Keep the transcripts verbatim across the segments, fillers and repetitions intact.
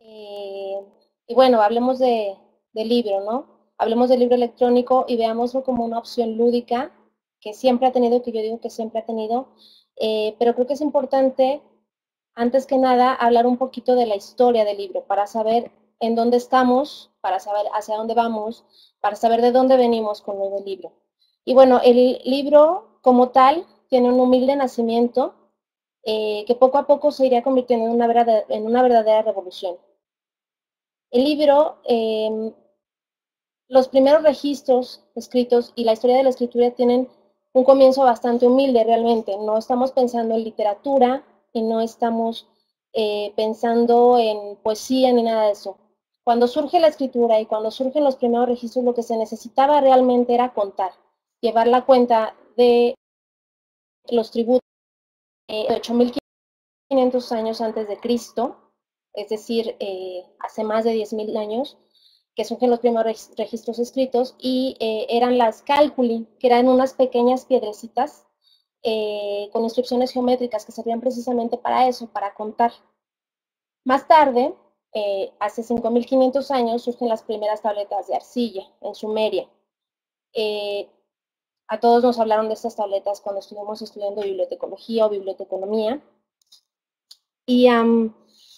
Eh, y bueno, hablemos de, de libro, ¿no? Hablemos del libro electrónico y veámoslo como una opción lúdica que siempre ha tenido, que yo digo que siempre ha tenido, eh, pero creo que es importante, antes que nada, hablar un poquito de la historia del libro para saber en dónde estamos, para saber hacia dónde vamos, para saber de dónde venimos con lo del libro. Y bueno, el libro como tal tiene un humilde nacimiento eh, que poco a poco se iría convirtiendo en una, verdad, en una verdadera revolución. El libro, eh, los primeros registros escritos y la historia de la escritura tienen un comienzo bastante humilde realmente. No estamos pensando en literatura y no estamos eh, pensando en poesía ni nada de eso. Cuando surge la escritura y cuando surgen los primeros registros, lo que se necesitaba realmente era contar, llevar la cuenta de los tributos de ocho mil quinientos años antes de Cristo, es decir, eh, hace más de diez mil años, que surgen los primeros registros escritos, y eh, eran las cálculi, que eran unas pequeñas piedrecitas eh, con instrucciones geométricas que servían precisamente para eso, para contar. Más tarde, eh, hace cinco mil quinientos años, surgen las primeras tabletas de arcilla en Sumeria. Eh, a todos nos hablaron de estas tabletas cuando estuvimos estudiando bibliotecología o biblioteconomía. Y um,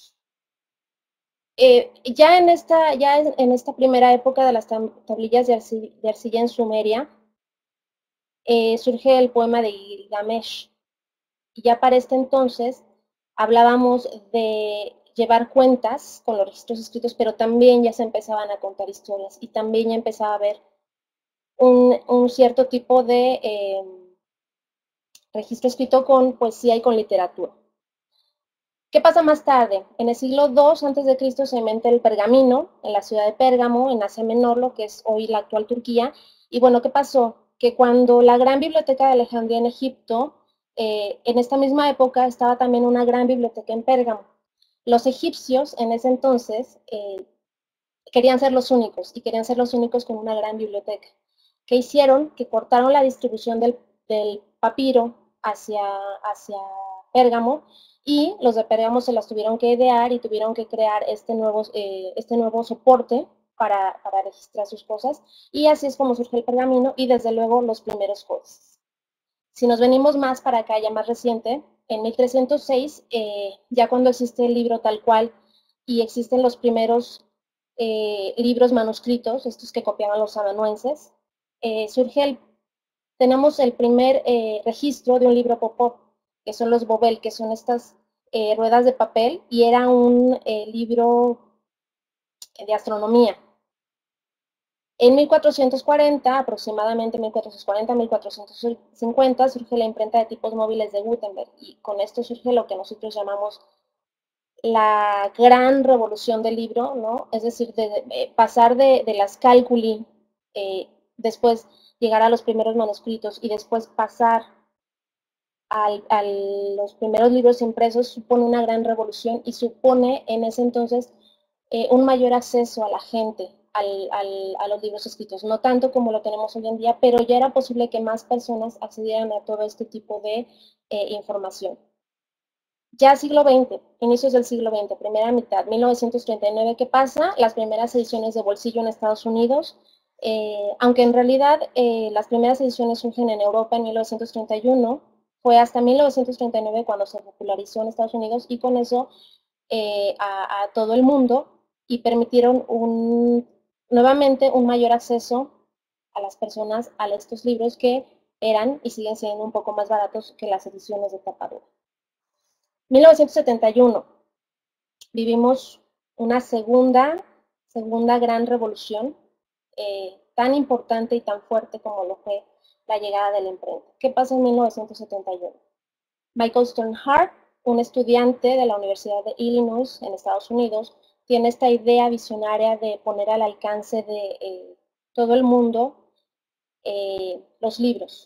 Eh, ya en esta, ya en esta primera época de las tablillas de, arcilla, de arcilla en Sumeria, eh, surge el poema de Gilgamesh. Y ya para este entonces hablábamos de llevar cuentas con los registros escritos, pero también ya se empezaban a contar historias y también ya empezaba a haber un, un cierto tipo de eh, registro escrito con poesía y con literatura. ¿Qué pasa más tarde? En el siglo dos antes de Cristo se inventa el pergamino en la ciudad de Pérgamo, en Asia Menor, lo que es hoy la actual Turquía. Y bueno, ¿qué pasó? Que cuando la gran biblioteca de Alejandría en Egipto, eh, en esta misma época estaba también una gran biblioteca en Pérgamo. Los egipcios en ese entonces eh, querían ser los únicos y querían ser los únicos con una gran biblioteca. ¿Qué hicieron? Que cortaron la distribución del, del papiro hacia, hacia Pérgamo, y los de Pérgamo se las tuvieron que idear y tuvieron que crear este nuevo, eh, este nuevo soporte para, para registrar sus cosas, y así es como surge el pergamino y desde luego los primeros códices. Si nos venimos más para acá, ya más reciente, en mil trescientos seis, eh, ya cuando existe el libro tal cual y existen los primeros eh, libros manuscritos, estos que copiaban los amanuenses, eh, surge el, tenemos el primer eh, registro de un libro pop-up, que son los Bobel, que son estas eh, ruedas de papel, y era un eh, libro de astronomía. En mil cuatrocientos cuarenta, aproximadamente mil cuatrocientos cuarenta a mil cuatrocientos cincuenta, surge la imprenta de tipos móviles de Gutenberg, y con esto surge lo que nosotros llamamos la gran revolución del libro, ¿no? Es decir, de, de, pasar de, de, las cálculi, eh, después llegar a los primeros manuscritos y después pasar al, a los primeros libros impresos, supone una gran revolución y supone en ese entonces eh, un mayor acceso a la gente al, al, a los libros escritos, no tanto como lo tenemos hoy en día, pero ya era posible que más personas accedieran a todo este tipo de eh, información. Ya siglo veinte, inicios del siglo veinte, primera mitad, mil novecientos treinta y nueve, ¿qué pasa? Las primeras ediciones de bolsillo en Estados Unidos, eh, aunque en realidad eh, las primeras ediciones surgen en Europa en mil novecientos treinta y uno, fue hasta mil novecientos treinta y nueve cuando se popularizó en Estados Unidos, y con eso eh, a, a todo el mundo, y permitieron un, nuevamente un mayor acceso a las personas a estos libros que eran y siguen siendo un poco más baratos que las ediciones de tapa dura. mil novecientos setenta y uno, vivimos una segunda, segunda gran revolución, eh, tan importante y tan fuerte como lo fue la llegada de la imprenta. ¿Qué pasa en mil novecientos setenta y uno? Michael Sternhardt, un estudiante de la Universidad de Illinois en Estados Unidos, tiene esta idea visionaria de poner al alcance de eh, todo el mundo eh, los libros.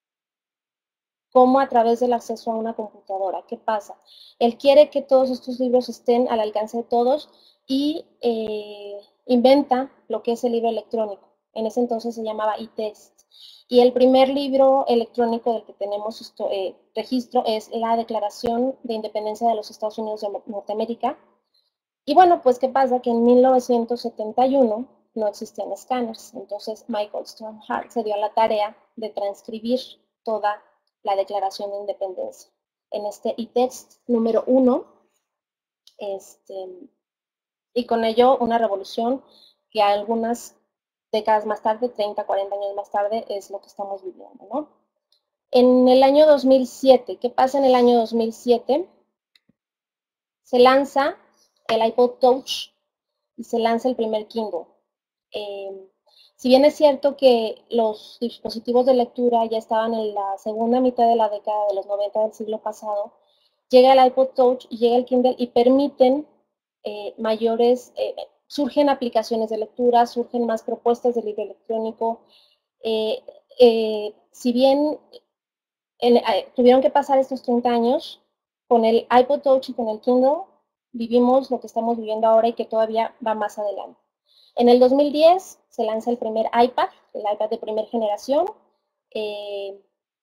¿Cómo? A través del acceso a una computadora. ¿Qué pasa? Él quiere que todos estos libros estén al alcance de todos y eh, inventa lo que es el libro electrónico. En ese entonces se llamaba eText. Y el primer libro electrónico del que tenemos esto, eh, registro es la Declaración de Independencia de los Estados Unidos de Norteamérica. Y bueno, pues ¿qué pasa? Que en mil novecientos setenta y uno no existían escáneres, entonces Michael Sternhardt se dio a la tarea de transcribir toda la Declaración de Independencia en este e-text número uno, este, y con ello una revolución que algunas décadas más tarde, treinta, cuarenta años más tarde, es lo que estamos viviendo, ¿no? En el año dos mil siete, ¿qué pasa en el año dos mil siete? Se lanza el iPod Touch y se lanza el primer Kindle. Eh, si bien es cierto que los dispositivos de lectura ya estaban en la segunda mitad de la década de los noventa del siglo pasado, llega el iPod Touch y llega el Kindle y permiten eh, mayores, eh, surgen aplicaciones de lectura, surgen más propuestas de libro electrónico. Eh, eh, si bien en, eh, tuvieron que pasar estos treinta años, con el iPod Touch y con el Kindle vivimos lo que estamos viviendo ahora y que todavía va más adelante. En el dos mil diez se lanza el primer iPad, el iPad de primera generación. Eh,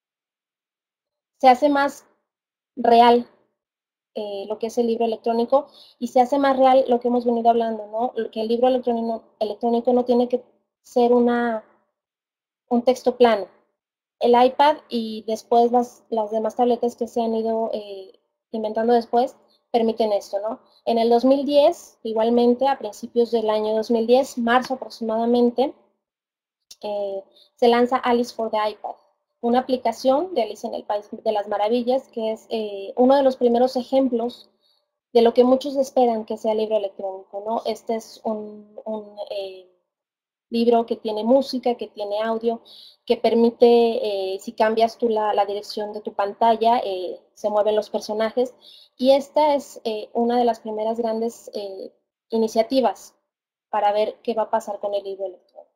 se hace más real eh, lo que es el libro electrónico y se hace más real lo que hemos venido hablando, ¿no? Que el libro electrónico, electrónico no tiene que ser una, un texto plano. El iPad y después las, las demás tabletas que se han ido eh, inventando después permiten esto, ¿no? En el dos mil diez, igualmente a principios del año dos mil diez, marzo aproximadamente, eh, se lanza Alice for the iPad, una aplicación de Alice en el País de las Maravillas, que es eh, uno de los primeros ejemplos de lo que muchos esperan que sea libro electrónico, ¿no? Este es un, un eh, libro que tiene música, que tiene audio, que permite, eh, si cambias tú la, la, dirección de tu pantalla, eh, se mueven los personajes. Y esta es eh, una de las primeras grandes eh, iniciativas para ver qué va a pasar con el libro electrónico.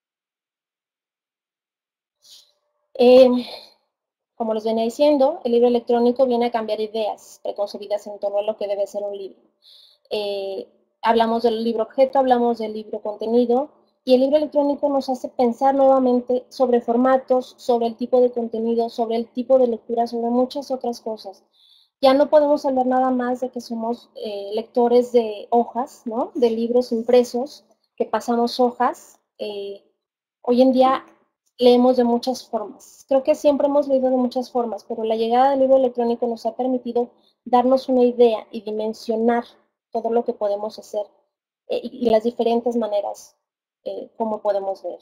Eh, como les venía diciendo, el libro electrónico viene a cambiar ideas preconcebidas en torno a lo que debe ser un libro. Eh, hablamos del libro objeto, hablamos del libro contenido, y el libro electrónico nos hace pensar nuevamente sobre formatos, sobre el tipo de contenido, sobre el tipo de lectura, sobre muchas otras cosas. Ya no podemos hablar nada más de que somos eh, lectores de hojas, ¿no? De libros impresos, que pasamos hojas. Eh, hoy en día leemos de muchas formas. Creo que siempre hemos leído de muchas formas, pero la llegada del libro electrónico nos ha permitido darnos una idea y dimensionar todo lo que podemos hacer eh, y, y las diferentes maneras eh, como podemos ver.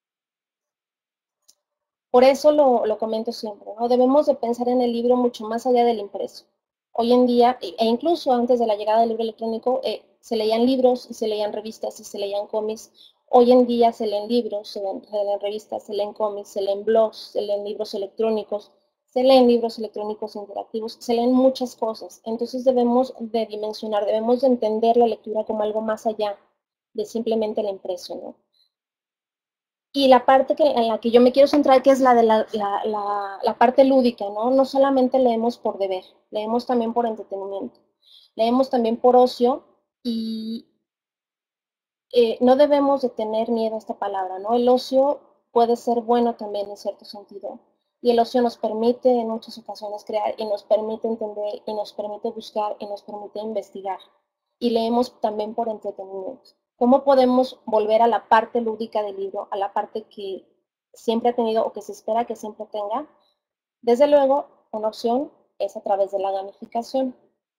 Por eso lo, lo comento siempre, ¿no? Debemos de pensar en el libro mucho más allá del impreso. Hoy en día, e incluso antes de la llegada del libro electrónico, eh, se leían libros y se leían revistas y se leían cómics. Hoy en día se leen libros, se leen, se leen revistas, se leen cómics, se leen blogs, se leen libros electrónicos, se leen libros electrónicos interactivos, se leen muchas cosas. Entonces debemos de dimensionar, debemos de entender la lectura como algo más allá de simplemente el impreso, ¿no? Y la parte que, en la que yo me quiero centrar, que es la de la, la, la, la parte lúdica, ¿no? No solamente leemos por deber, leemos también por entretenimiento, leemos también por ocio y eh, no debemos de tener miedo a esta palabra, ¿no? El ocio puede ser bueno también en cierto sentido y el ocio nos permite en muchas ocasiones crear y nos permite entender y nos permite buscar y nos permite investigar y leemos también por entretenimiento. ¿Cómo podemos volver a la parte lúdica del libro, a la parte que siempre ha tenido o que se espera que siempre tenga? Desde luego, una opción es a través de la gamificación.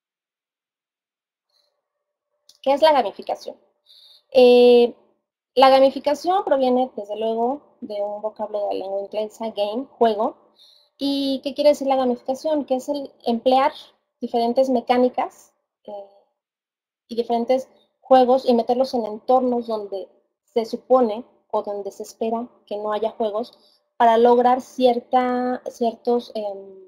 ¿Qué es la gamificación? Eh, la gamificación proviene, desde luego, de un vocablo de la lengua inglesa, game, juego. ¿Y qué quiere decir la gamificación? Que es el emplear diferentes mecánicas eh, y diferentes juegos y meterlos en entornos donde se supone o donde se espera que no haya juegos para lograr cierta, ciertos, eh,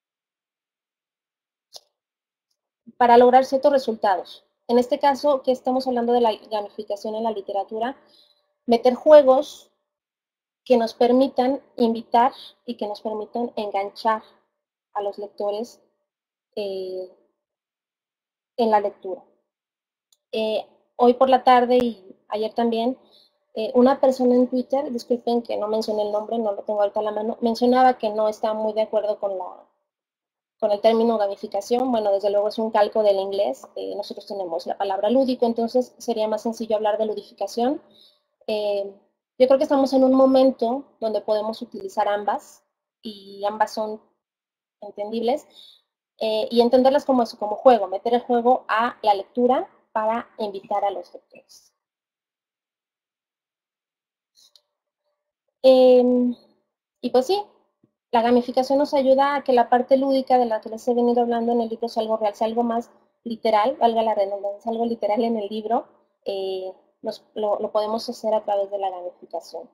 para lograr ciertos resultados. En este caso, que estamos hablando de la gamificación en la literatura, meter juegos que nos permitan invitar y que nos permitan enganchar a los lectores eh, en la lectura. Eh, hoy por la tarde y ayer también, eh, una persona en Twitter, disculpen que no mencioné el nombre, no lo tengo ahorita a la mano, mencionaba que no está muy de acuerdo con la, con el término gamificación, bueno, desde luego es un calco del inglés, eh, nosotros tenemos la palabra lúdico, entonces sería más sencillo hablar de ludificación. Eh, yo creo que estamos en un momento donde podemos utilizar ambas, y ambas son entendibles, eh, y entenderlas como eso, como juego, meter el juego a la lectura para invitar a los lectores. Eh, y pues sí, la gamificación nos ayuda a que la parte lúdica de la que les he venido hablando en el libro sea algo real, sea algo más literal, valga la redundancia, algo literal en el libro, eh, nos, lo, lo podemos hacer a través de la gamificación.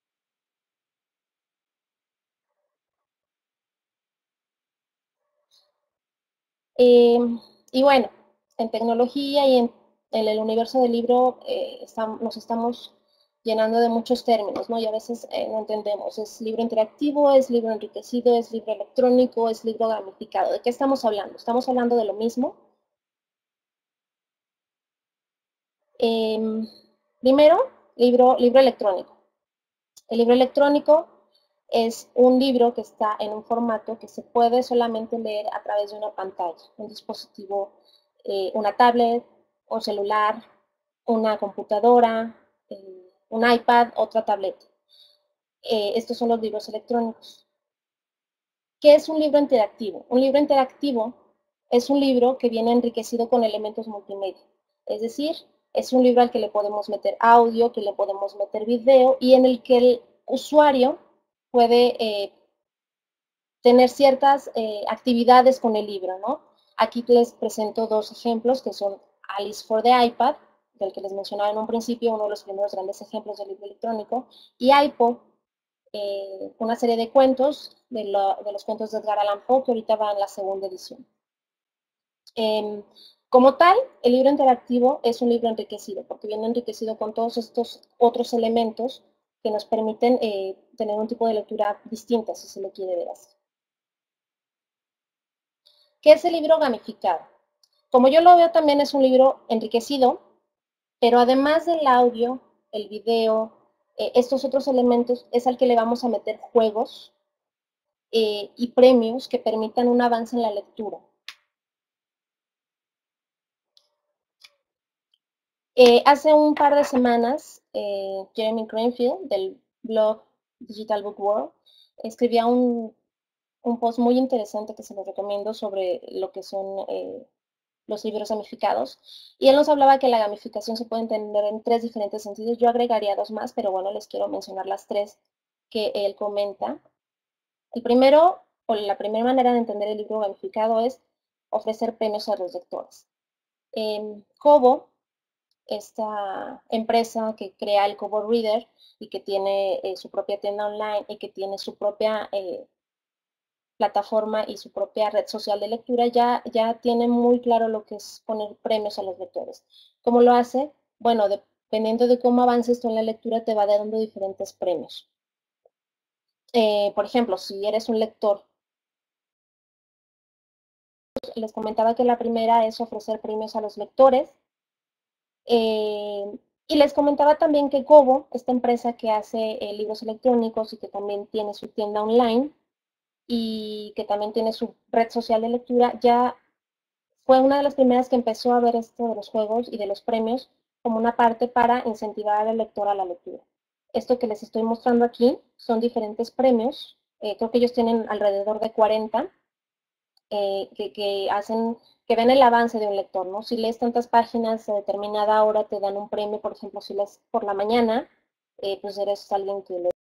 Eh, y bueno, en tecnología y en, en el universo del libro eh, estamos, nos estamos llenando de muchos términos, ¿no? Y a veces eh, no entendemos, ¿es libro interactivo, es libro enriquecido, es libro electrónico, es libro gamificado? ¿De qué estamos hablando? ¿Estamos hablando de lo mismo? Eh, Primero, libro, libro electrónico. El libro electrónico es un libro que está en un formato que se puede solamente leer a través de una pantalla, un dispositivo, eh, una tablet, un celular, una computadora, eh, un iPad, otra tableta. Eh, estos son los libros electrónicos. ¿Qué es un libro interactivo? Un libro interactivo es un libro que viene enriquecido con elementos multimedia. Es decir, es un libro al que le podemos meter audio, que le podemos meter video y en el que el usuario puede eh, tener ciertas eh, actividades con el libro, ¿no? Aquí les presento dos ejemplos que son Alice for the iPad, del que les mencionaba en un principio, uno de los primeros grandes ejemplos del libro electrónico, y iPo, eh, una serie de cuentos, de, lo, de, los cuentos de Edgar Allan Poe, que ahorita va en la segunda edición. Eh, como tal, el libro interactivo es un libro enriquecido, porque viene enriquecido con todos estos otros elementos que nos permiten eh, tener un tipo de lectura distinta, si se lo quiere ver así. ¿Qué es el libro gamificado? Como yo lo veo, también es un libro enriquecido, pero además del audio, el video, eh, estos otros elementos, es al que le vamos a meter juegos eh, y premios que permitan un avance en la lectura. Eh, hace un par de semanas, eh, Jeremy Greenfield, del blog Digital Book World, escribía un, un post muy interesante que se lo recomiendo sobre lo que son eh, los libros gamificados. Y él nos hablaba que la gamificación se puede entender en tres diferentes sentidos. Yo agregaría dos más, pero bueno, les quiero mencionar las tres que él comenta. El primero, o la primera manera de entender el libro gamificado es ofrecer premios a los lectores. En Kobo, esta empresa que crea el Kobo Reader y que tiene eh, su propia tienda online y que tiene su propia eh, plataforma y su propia red social de lectura, ya, ya tiene muy claro lo que es poner premios a los lectores. ¿Cómo lo hace? Bueno, dependiendo de cómo avances tú en la lectura, te va dando diferentes premios. Eh, por ejemplo, si eres un lector, les comentaba que la primera es ofrecer premios a los lectores. Eh, y les comentaba también que Kobo, esta empresa que hace eh, libros electrónicos y que también tiene su tienda online y que también tiene su red social de lectura, ya fue una de las primeras que empezó a ver esto de los juegos y de los premios como una parte para incentivar al lector a la lectura. Esto que les estoy mostrando aquí son diferentes premios, eh, creo que ellos tienen alrededor de cuarenta, eh, que, que, hacen, que ven el avance de un lector, ¿no? Si lees tantas páginas a determinada hora, te dan un premio, por ejemplo, si lees por la mañana, eh, pues eres alguien que le...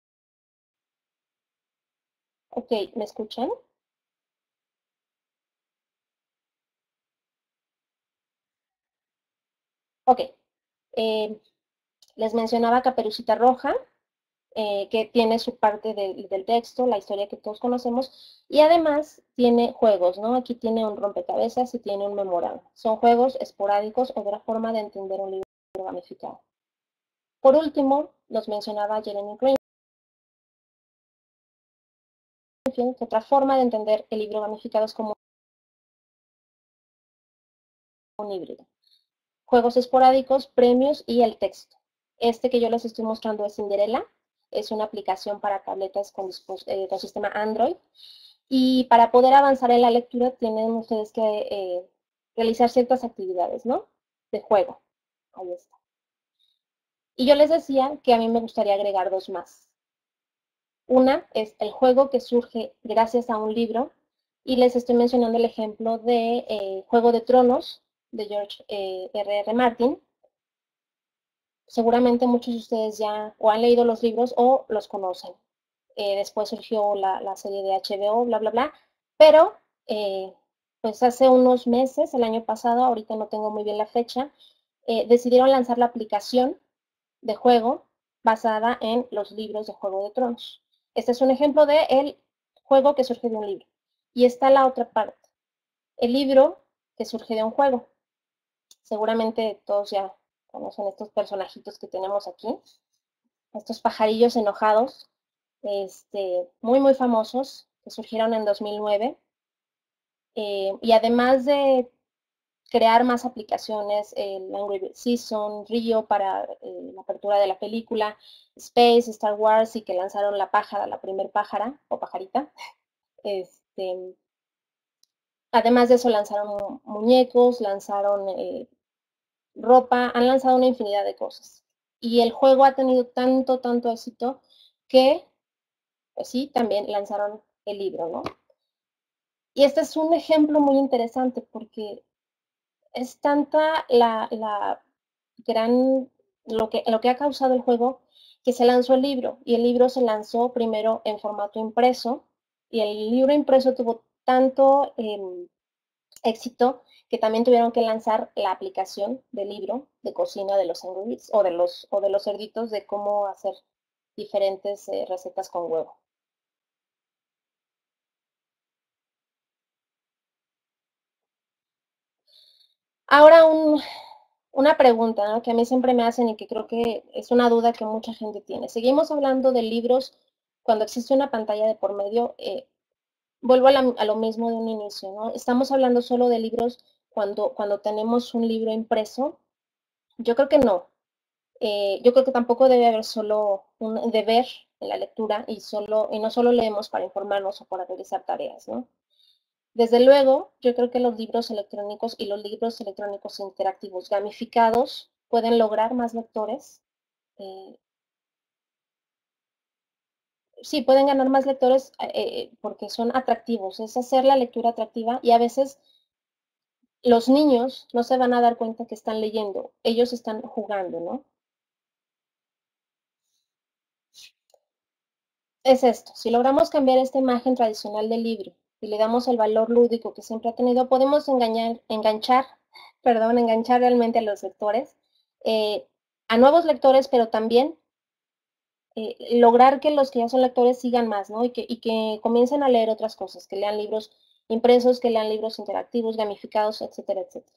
Ok, ¿me escuchan? Ok, eh, les mencionaba Caperucita Roja, eh, que tiene su parte de, del texto, la historia que todos conocemos, y además tiene juegos, ¿no? Aquí tiene un rompecabezas y tiene un memorable. Son juegos esporádicos, otra forma de entender un libro gamificado. Por último, nos mencionaba Jeremy Green, que otra forma de entender el libro gamificado es como un híbrido. Juegos esporádicos, premios y el texto. Este que yo les estoy mostrando es Cinderella, es una aplicación para tabletas con, eh, con sistema Android. Y para poder avanzar en la lectura tienen ustedes que eh, realizar ciertas actividades, ¿no? De juego. Ahí está. Y yo les decía que a mí me gustaría agregar dos más. Una es el juego que surge gracias a un libro, y les estoy mencionando el ejemplo de eh, Juego de Tronos, de George eh, R R. Martin. Seguramente muchos de ustedes ya o han leído los libros o los conocen. Eh, después surgió la, la, serie de H B O, bla, bla, bla, pero eh, pues hace unos meses, el año pasado, ahorita no tengo muy bien la fecha, eh, decidieron lanzar la aplicación de juego basada en los libros de Juego de Tronos. Este es un ejemplo de el juego que surge de un libro. Y está la otra parte, el libro que surge de un juego. Seguramente todos ya conocen estos personajitos que tenemos aquí, estos pajarillos enojados, este, muy, muy famosos, que surgieron en dos mil nueve. Eh, y además de crear más aplicaciones, el Angry Birds Season, Rio para eh, la apertura de la película, Space, Star Wars, y que lanzaron la pájara, la primer pájara o pajarita. Este, además de eso lanzaron muñecos, lanzaron eh, ropa, han lanzado una infinidad de cosas. Y el juego ha tenido tanto, tanto éxito que, pues sí, también lanzaron el libro, ¿no? Y este es un ejemplo muy interesante porque es tanta la, la gran, lo que, lo que ha causado el juego, que se lanzó el libro, y el libro se lanzó primero en formato impreso, y el libro impreso tuvo tanto eh, éxito que también tuvieron que lanzar la aplicación del libro de cocina de los Angry Birds, o de los, o de los cerditos, de cómo hacer diferentes eh, recetas con huevo. Ahora un, una pregunta, ¿no?, que a mí siempre me hacen y que creo que es una duda que mucha gente tiene. Seguimos hablando de libros cuando existe una pantalla de por medio. Eh, vuelvo a, la, a, lo mismo de un inicio, ¿no? Estamos hablando solo de libros cuando, cuando tenemos un libro impreso. Yo creo que no. Eh, yo creo que tampoco debe haber solo un deber en la lectura y, solo, y no solo leemos para informarnos o para realizar tareas, ¿no? Desde luego, yo creo que los libros electrónicos y los libros electrónicos interactivos gamificados pueden lograr más lectores. Eh, sí, pueden ganar más lectores eh, porque son atractivos, es hacer la lectura atractiva, y a veces los niños no se van a dar cuenta que están leyendo, ellos están jugando, ¿no? Es esto, si logramos cambiar esta imagen tradicional del libro y le damos el valor lúdico que siempre ha tenido, podemos engañar, enganchar, perdón, enganchar realmente a los lectores, eh, a nuevos lectores, pero también eh, lograr que los que ya son lectores sigan más, ¿no? Y que, y que comiencen a leer otras cosas, que lean libros impresos, que lean libros interactivos, gamificados, etcétera, etcétera.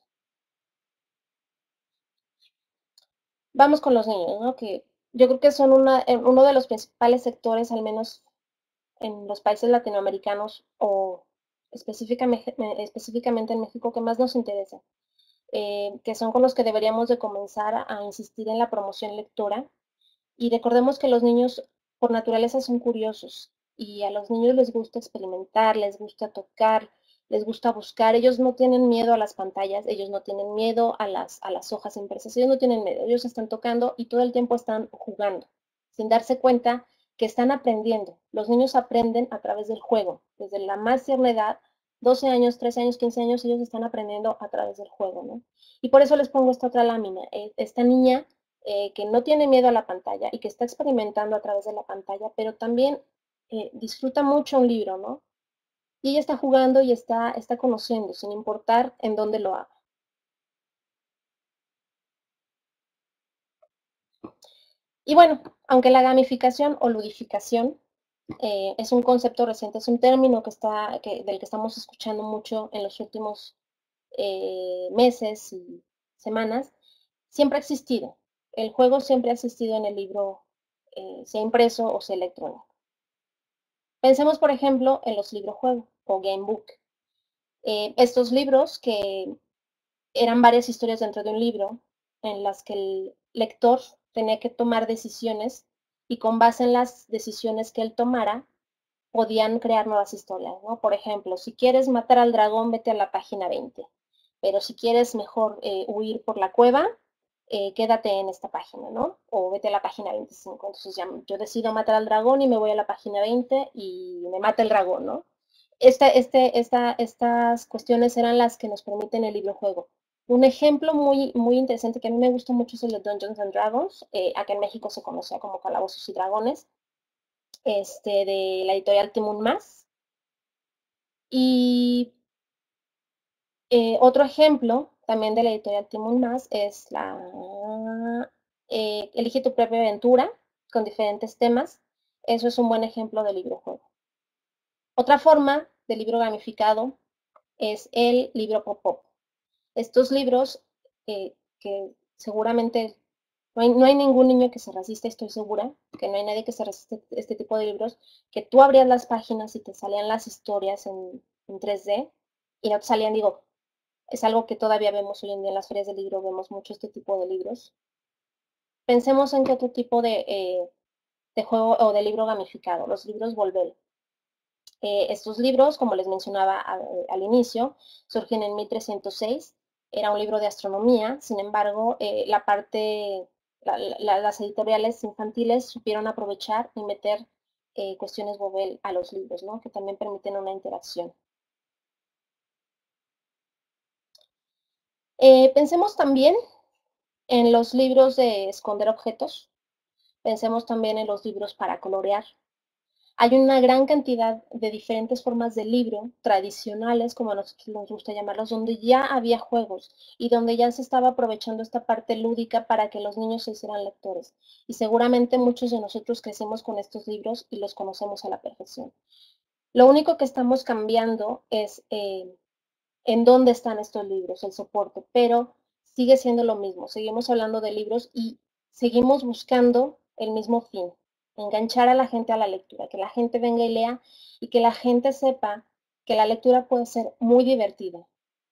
Vamos con los niños, ¿no? Que yo creo que son una, uno de los principales sectores, al menos en los países latinoamericanos o específicamente, específicamente en México, que más nos interesa, eh, que son con los que deberíamos de comenzar a insistir en la promoción lectora. Y recordemos que los niños por naturaleza son curiosos, y a los niños les gusta experimentar, les gusta tocar, les gusta buscar. Ellos no tienen miedo a las pantallas, ellos no tienen miedo a las, a las hojas impresas, ellos no tienen miedo, ellos están tocando y todo el tiempo están jugando, sin darse cuenta que están aprendiendo. Los niños aprenden a través del juego, desde la más tierna edad, doce años, trece años, quince años, ellos están aprendiendo a través del juego, ¿no? Y por eso les pongo esta otra lámina. Esta niña eh, que no tiene miedo a la pantalla y que está experimentando a través de la pantalla, pero también eh, disfruta mucho un libro, ¿no? Y ella está jugando y está, está conociendo, sin importar en dónde lo haga. Y bueno, aunque la gamificación o ludificación eh, es un concepto reciente, es un término que está, que, del que estamos escuchando mucho en los últimos eh, meses y semanas, siempre ha existido. El juego siempre ha existido en el libro, eh, sea impreso o sea electrónico. Pensemos, por ejemplo, en los libros juego o game book. Eh, estos libros que eran varias historias dentro de un libro, en las que el lector tenía que tomar decisiones, y con base en las decisiones que él tomara, podían crear nuevas historias, ¿no? Por ejemplo, si quieres matar al dragón, vete a la página veinte, pero si quieres mejor eh, huir por la cueva, eh, quédate en esta página, ¿no? O vete a la página veinticinco. Entonces ya yo decido matar al dragón y me voy a la página veinte y me mata el dragón, ¿no? Esta, este, esta, estas cuestiones eran las que nos permiten el libro juego. Un ejemplo muy, muy interesante que a mí me gusta mucho es el de Dungeons and Dragons. Eh, acá en México se conocía como Calabozos y Dragones, este, de la editorial Timun Más. Y eh, otro ejemplo también de la editorial Timun Más es la eh, Elige tu propia aventura con diferentes temas. Eso es un buen ejemplo de libro juego. Otra forma de libro gamificado es el libro pop-up. Estos libros eh, que seguramente no hay, no hay ningún niño que se resista, estoy segura, que no hay nadie que se resiste a este tipo de libros, que tú abrías las páginas y te salían las historias en, en tres D y no te salían, digo, es algo que todavía vemos hoy en día en las ferias del libro, vemos mucho este tipo de libros. Pensemos en qué otro tipo de, eh, de juego o de libro gamificado, los libros Volver. Eh, estos libros, como les mencionaba al, al, inicio, surgen en mil trescientos seis, era un libro de astronomía, sin embargo, eh, la parte, la, la, las editoriales infantiles supieron aprovechar y meter eh, cuestiones Bobel a los libros, ¿no? Que también permiten una interacción. Eh, pensemos también en los libros de esconder objetos, pensemos también en los libros para colorear. Hay una gran cantidad de diferentes formas de libro tradicionales, como a nosotros nos gusta llamarlos, donde ya había juegos y donde ya se estaba aprovechando esta parte lúdica para que los niños se hicieran lectores. Y seguramente muchos de nosotros crecimos con estos libros y los conocemos a la perfección. Lo único que estamos cambiando es eh, en dónde están estos libros, el soporte, pero sigue siendo lo mismo. Seguimos hablando de libros y seguimos buscando el mismo fin, enganchar a la gente a la lectura, que la gente venga y lea y que la gente sepa que la lectura puede ser muy divertida.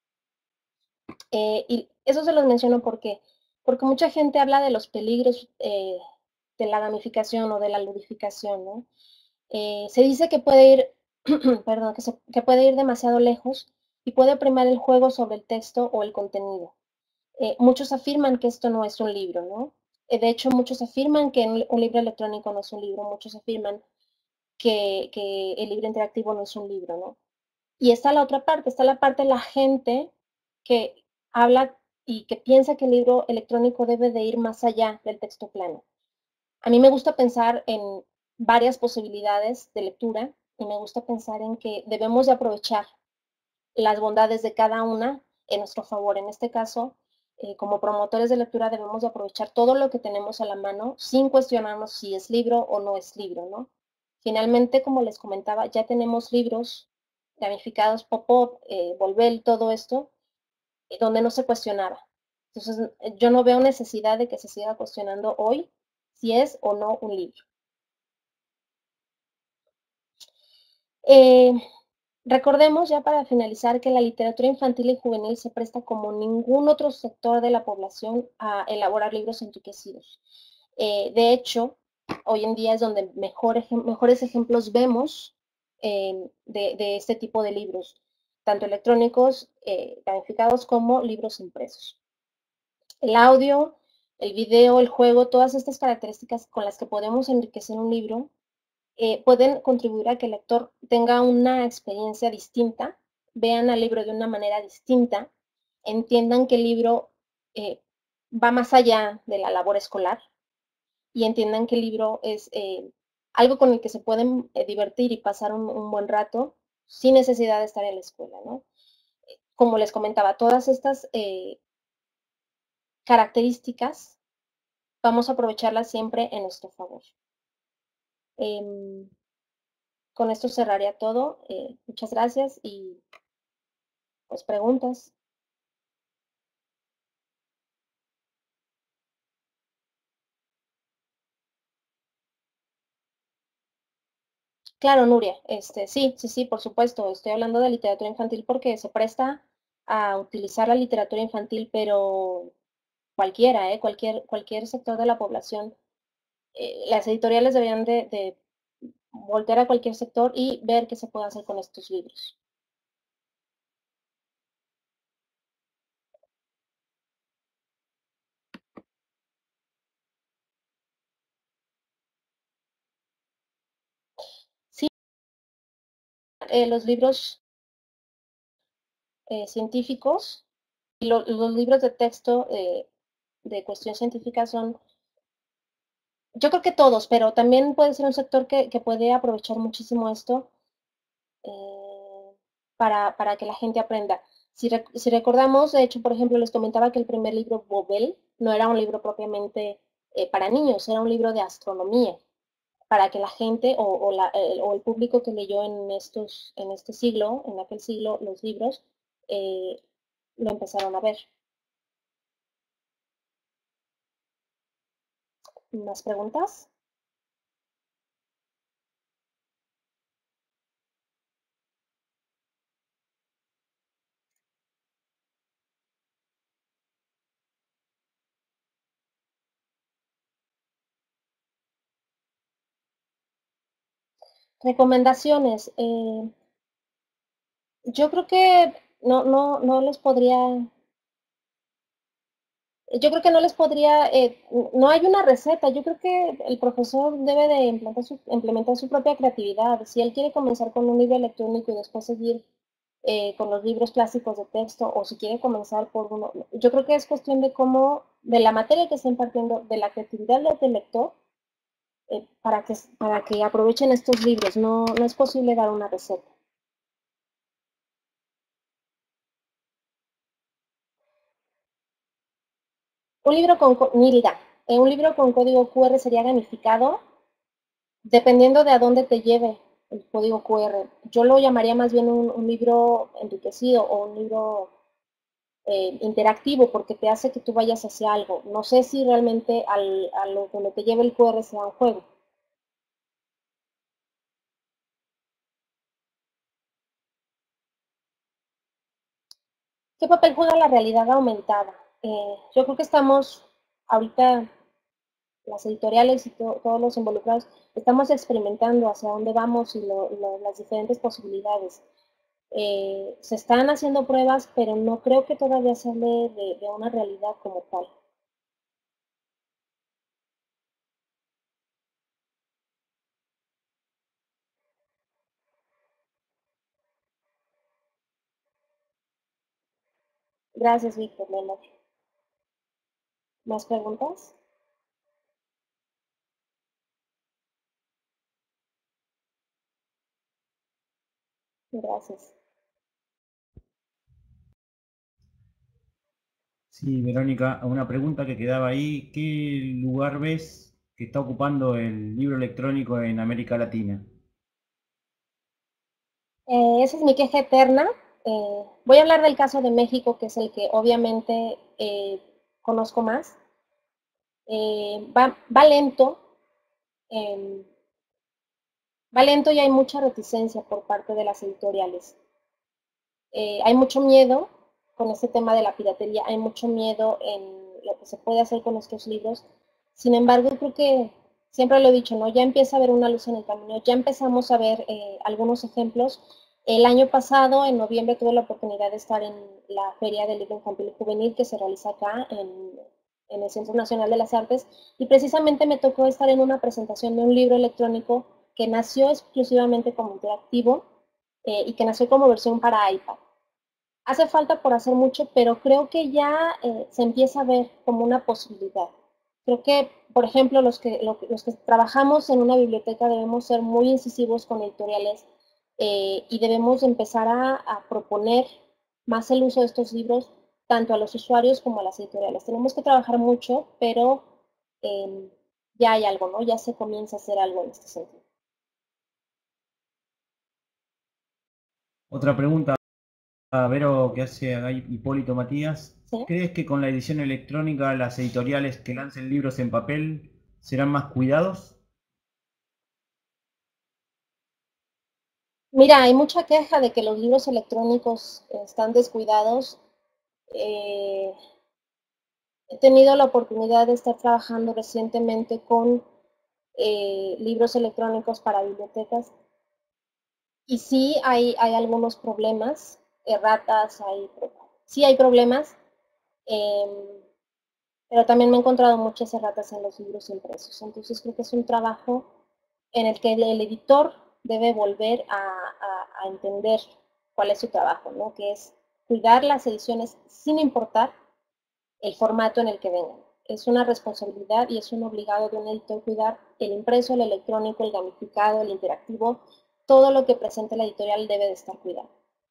Eh, y eso se los menciono porque, porque mucha gente habla de los peligros eh, de la gamificación o de la ludificación, ¿no? Eh, se dice que puede ir, perdón, que, se, que puede ir demasiado lejos y puede primar el juego sobre el texto o el contenido. Eh, muchos afirman que esto no es un libro, ¿no? Eh, de hecho, muchos afirman que un libro electrónico no es un libro, muchos afirman que, que el libro interactivo no es un libro, ¿no? Y está la otra parte, está la parte de la gente que habla y que piensa que el libro electrónico debe de ir más allá del texto plano. A mí me gusta pensar en varias posibilidades de lectura y me gusta pensar en que debemos de aprovechar las bondades de cada una en nuestro favor. En este caso, eh, como promotores de lectura debemos de aprovechar todo lo que tenemos a la mano sin cuestionarnos si es libro o no es libro, ¿no? Finalmente, como les comentaba, ya tenemos libros gamificados, pop-up, eh, volver, todo esto, eh, donde no se cuestionaba. Entonces, yo no veo necesidad de que se siga cuestionando hoy si es o no un libro. Eh, recordemos ya para finalizar que la literatura infantil y juvenil se presta como ningún otro sector de la población a elaborar libros enriquecidos. Eh, de hecho, hoy en día es donde mejor ejem mejores ejemplos vemos eh, de, de, este tipo de libros, tanto electrónicos, eh, gamificados como libros impresos. El audio, el video, el juego, todas estas características con las que podemos enriquecer un libro eh, pueden contribuir a que el lector tenga una experiencia distinta, vean al libro de una manera distinta, entiendan que el libro eh, va más allá de la labor escolar y entiendan que el libro es eh, algo con el que se pueden eh, divertir y pasar un, un, buen rato sin necesidad de estar en la escuela, ¿no? Como les comentaba, todas estas eh, características vamos a aprovecharlas siempre en nuestro favor. Eh, con esto cerraría todo. Eh, muchas gracias y pues preguntas. Claro, Nuria, este, sí, sí, sí, por supuesto. Estoy hablando de literatura infantil porque se presta a utilizar la literatura infantil, pero cualquiera, ¿eh? Cualquier, cualquier sector de la población. Eh, las editoriales deberían de, de voltear a cualquier sector y ver qué se puede hacer con estos libros. Sí, eh, los libros eh, científicos y lo, los libros de texto eh, de cuestión científica son, yo creo que todos, pero también puede ser un sector que, que puede aprovechar muchísimo esto eh, para, para, que la gente aprenda. Si, rec si, recordamos, de hecho, por ejemplo, les comentaba que el primer libro, Bobel, no era un libro propiamente eh, para niños, era un libro de astronomía, para que la gente o, o, la, el, o el público que leyó en, estos, en este siglo, en aquel siglo, los libros, eh, lo empezaron a ver. ¿Más preguntas? Recomendaciones. Eh, yo creo que no, no, no les podría, yo creo que no les podría, eh, no hay una receta. Yo creo que el profesor debe de implementar su, implementar su propia creatividad. Si él quiere comenzar con un libro electrónico y después seguir eh, con los libros clásicos de texto, o si quiere comenzar por uno, yo creo que es cuestión de cómo, de la materia que está impartiendo, de la creatividad del lector, eh, para que, para que aprovechen estos libros. No, no es posible dar una receta. Un libro con, mira, eh, un libro con código Q R sería gamificado dependiendo de a dónde te lleve el código Q R. Yo lo llamaría más bien un, un libro enriquecido o un libro eh, interactivo, porque te hace que tú vayas hacia algo. No sé si realmente al, a lo donde te lleve el Q R sea un juego. ¿Qué papel juega la realidad aumentada? Eh, yo creo que estamos ahorita, las editoriales y to todos los involucrados, estamos experimentando hacia dónde vamos y lo, lo, las diferentes posibilidades. Eh, se están haciendo pruebas, pero no creo que todavía se hable de, de una realidad como tal. Gracias, Víctor. Leonor. ¿Más preguntas? Gracias. Sí, Verónica, una pregunta que quedaba ahí. ¿Qué lugar ves que está ocupando el libro electrónico en América Latina? Eh, esa es mi queja eterna. Eh, voy a hablar del caso de México, que es el que obviamente eh, conozco más. Eh, va, va, lento, eh, va lento y hay mucha reticencia por parte de las editoriales. Eh, hay mucho miedo con este tema de la piratería, hay mucho miedo en lo que se puede hacer con estos libros. Sin embargo, creo que siempre lo he dicho, ¿no? Ya empieza a haber una luz en el camino, ya empezamos a ver eh, algunos ejemplos. El año pasado, en noviembre, tuve la oportunidad de estar en la Feria del Libro Infantil y Juvenil que se realiza acá en, en el Centro Nacional de las Artes, y precisamente me tocó estar en una presentación de un libro electrónico que nació exclusivamente como interactivo eh, y que nació como versión para iPad. Hace falta por hacer mucho, pero creo que ya eh, se empieza a ver como una posibilidad. Creo que, por ejemplo, los que, lo, los que trabajamos en una biblioteca debemos ser muy incisivos con editoriales eh, y debemos empezar a, a proponer más el uso de estos libros tanto a los usuarios como a las editoriales. Tenemos que trabajar mucho, pero eh, ya hay algo, ¿no? Ya se comienza a hacer algo en este sentido. Otra pregunta, Vero, que hace ahí Hipólito Matías. ¿Sí? ¿Crees que con la edición electrónica las editoriales que lancen libros en papel serán más cuidados? Mira, hay mucha queja de que los libros electrónicos están descuidados. Eh, he tenido la oportunidad de estar trabajando recientemente con eh, libros electrónicos para bibliotecas. Y sí hay, hay algunos problemas, erratas, hay, sí hay problemas, eh, pero también me he encontrado muchas erratas en los libros impresos. Entonces creo que es un trabajo en el que el, el editor debe volver a, a, a, entender cuál es su trabajo, ¿no? Que es cuidar las ediciones sin importar el formato en el que vengan. Es una responsabilidad y es un obligado de un editor cuidar el impreso, el electrónico, el gamificado, el interactivo, todo lo que presente la editorial debe de estar cuidado.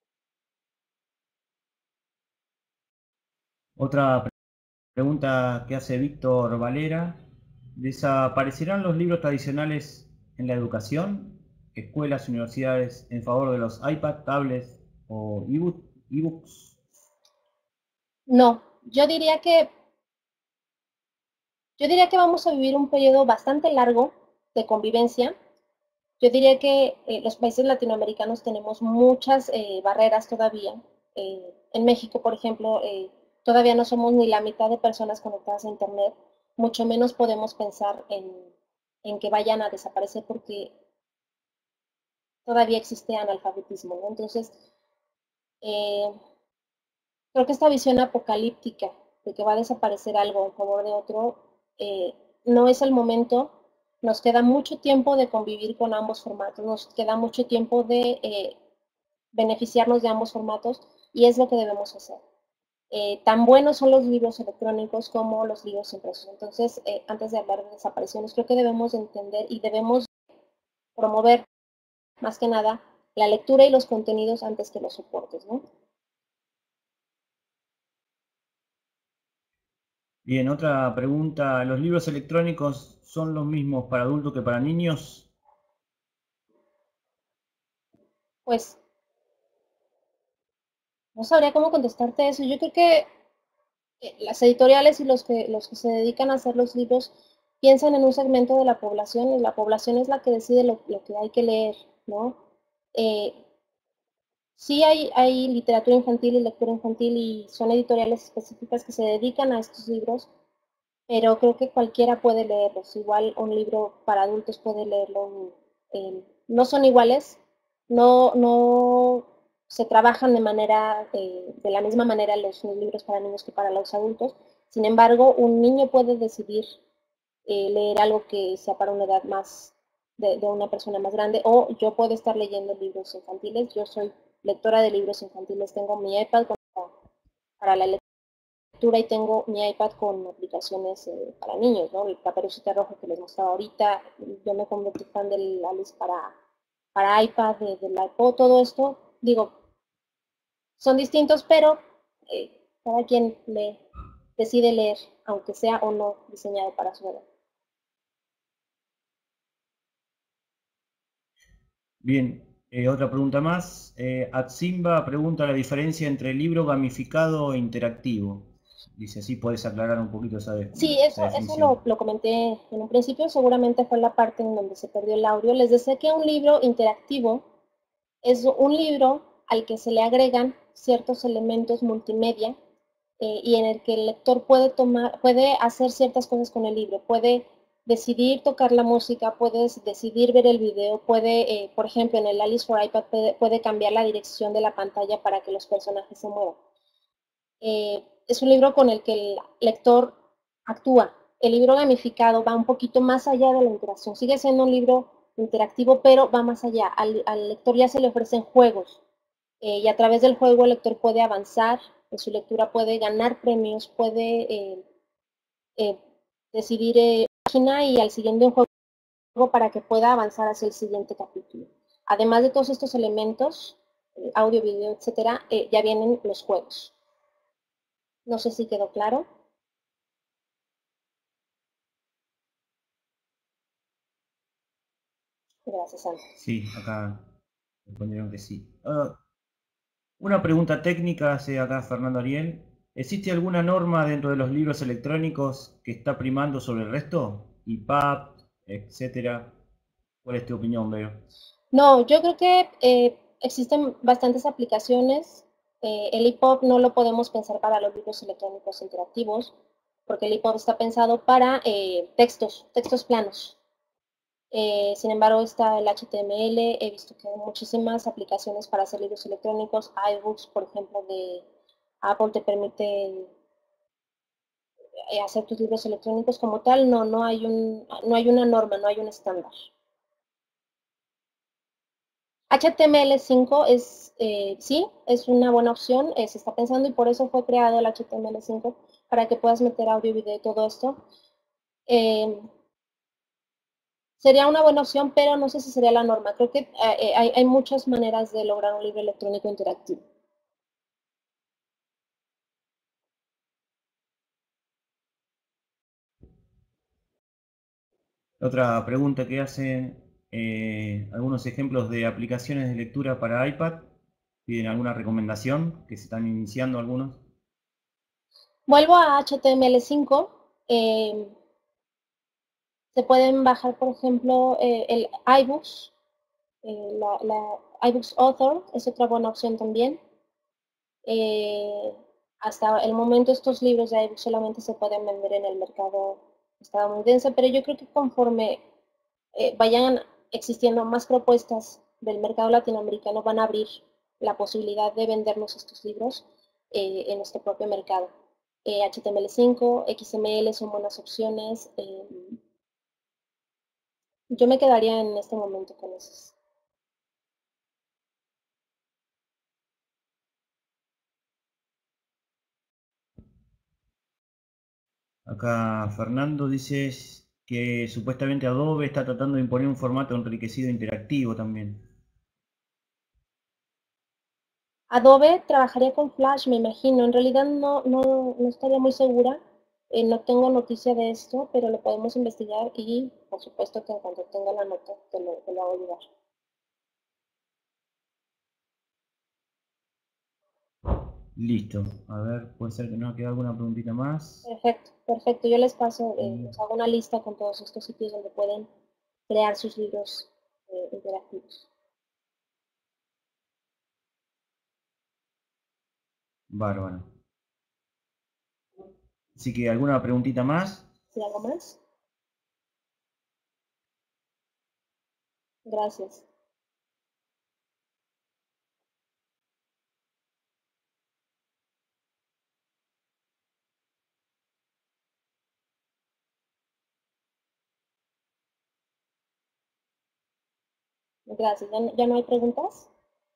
Otra pregunta que hace Víctor Valera: ¿desaparecerán los libros tradicionales en la educación, escuelas, universidades, en favor de los iPad, tablets o ebooks? No, yo diría que yo diría que vamos a vivir un periodo bastante largo de convivencia. Yo diría que eh, los países latinoamericanos tenemos muchas eh, barreras todavía. Eh, en México, por ejemplo, eh, todavía no somos ni la mitad de personas conectadas a Internet, mucho menos podemos pensar en, en que vayan a desaparecer porque todavía existe analfabetismo, ¿no? Entonces, eh, creo que esta visión apocalíptica de que va a desaparecer algo en favor de otro eh, no es el momento. Nos queda mucho tiempo de convivir con ambos formatos, nos queda mucho tiempo de eh, beneficiarnos de ambos formatos y es lo que debemos hacer. Eh, tan buenos son los libros electrónicos como los libros impresos. Entonces, eh, antes de hablar de desapariciones, creo que debemos entender y debemos promover más que nada la lectura y los contenidos antes que los soportes, ¿no? Bien, otra pregunta: ¿los libros electrónicos son los mismos para adultos que para niños? Pues no sabría cómo contestarte eso. Yo creo que eh, las editoriales y los que, los que se dedican a hacer los libros piensan en un segmento de la población y la población es la que decide lo, lo que hay que leer, ¿no? Eh, sí hay, hay literatura infantil y lectura infantil y son editoriales específicas que se dedican a estos libros, pero creo que cualquiera puede leerlos. Igual un libro para adultos puede leerlo. Eh, no son iguales, no, no se trabajan de manera, eh, de la misma manera los libros para niños que para los adultos. Sin embargo, un niño puede decidir eh, leer algo que sea para una edad más de, de, una persona más grande, o yo puedo estar leyendo libros infantiles. Yo soy lectora de libros infantiles, tengo mi iPad para, para la lectura y tengo mi iPad con aplicaciones eh, para niños, ¿no? El Caperucita Roja que les mostraba ahorita, yo me convertí fan del Alice para, para iPad, de, del iPod, todo esto, digo, son distintos, pero eh, cada quien le decide leer, aunque sea o no diseñado para su edad. Bien, eh, otra pregunta más. Eh, Atsimba pregunta la diferencia entre libro gamificado e interactivo. Dice, así puedes aclarar un poquito esa, Sí, esa eso, eso definición. lo, lo comenté en un principio, seguramente fue la parte en donde se perdió el audio. Les decía que un libro interactivo es un libro al que se le agregan ciertos elementos multimedia eh, y en el que el lector puede tomar, puede hacer ciertas cosas con el libro, puede decidir tocar la música, puede decidir ver el video, puede, eh, por ejemplo, en el Alice for iPad puede, puede, cambiar la dirección de la pantalla para que los personajes se muevan. Eh, es un libro con el que el lector actúa. El libro gamificado va un poquito más allá de la interacción. Sigue siendo un libro interactivo, pero va más allá. Al, al lector ya se le ofrecen juegos eh, y a través del juego el lector puede avanzar en su lectura, puede ganar premios, puede eh, eh, decidir eh, página y al siguiente un juego para que pueda avanzar hacia el siguiente capítulo. Además de todos estos elementos, eh, audio, video, etcétera, eh, ya vienen los juegos. No sé si quedó claro. Gracias, Ana. Sí, acá respondieron que sí. Uh, una pregunta técnica hace acá Fernando Ariel. ¿Existe alguna norma dentro de los libros electrónicos que está primando sobre el resto? I P A B, etcétera. ¿Cuál es tu opinión, Vero? No, yo creo que eh, existen bastantes aplicaciones. Eh, el E P U B no lo podemos pensar para los libros electrónicos interactivos, porque el E P U B está pensado para eh, textos, textos planos. Eh, sin embargo, está el H T M L, he visto que hay muchísimas aplicaciones para hacer libros electrónicos, iBooks, por ejemplo, de Apple te permite eh, hacer tus libros electrónicos como tal, no, no hay un, no hay una norma, no hay un estándar. H T M L cinco es, eh, sí, es una buena opción, eh, se está pensando y por eso fue creado el H T M L cinco, para que puedas meter audio, video y todo esto. Eh, sería una buena opción, pero no sé si sería la norma. Creo que eh, hay, hay muchas maneras de lograr un libro electrónico interactivo. Otra pregunta que hacen, eh, algunos ejemplos de aplicaciones de lectura para iPad. ¿Piden alguna recomendación? Que se están iniciando algunos. Vuelvo a H T M L cinco. Eh, se pueden bajar, por ejemplo, eh, el iBooks. Eh, la, la iBooks Author es otra buena opción también. Eh, hasta el momento estos libros de iBooks solamente se pueden vender en el mercado estadounidense, pero yo creo que conforme eh, vayan existiendo más propuestas del mercado latinoamericano, van a abrir la posibilidad de vendernos estos libros eh, en nuestro propio mercado. Eh, H T M L cinco, X M L son buenas opciones. Eh, yo me quedaría en este momento con esos. Acá Fernando dice que supuestamente Adobe está tratando de imponer un formato enriquecido interactivo también. Adobe trabajaría con Flash, me imagino. En realidad no, no, no estaría muy segura. Eh, no tengo noticia de esto, pero lo podemos investigar y por supuesto que en cuanto tenga la nota te lo, te lo hago llegar. Listo. A ver, puede ser que no quede alguna preguntita más. Perfecto, perfecto. Yo les paso, eh, Y- les hago una lista con todos estos sitios donde pueden crear sus libros eh, interactivos. Bárbaro. Así que alguna preguntita más. ¿Sí, algo más? Gracias. Gracias. ¿Ya, no- ya no hay preguntas?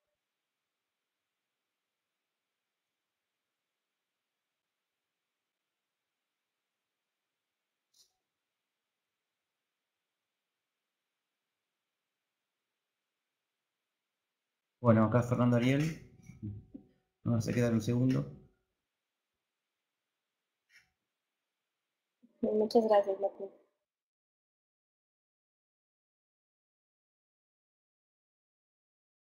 Bueno, acá Fernando Ariel. Vamos a quedar un segundo. Muchas gracias, Martín.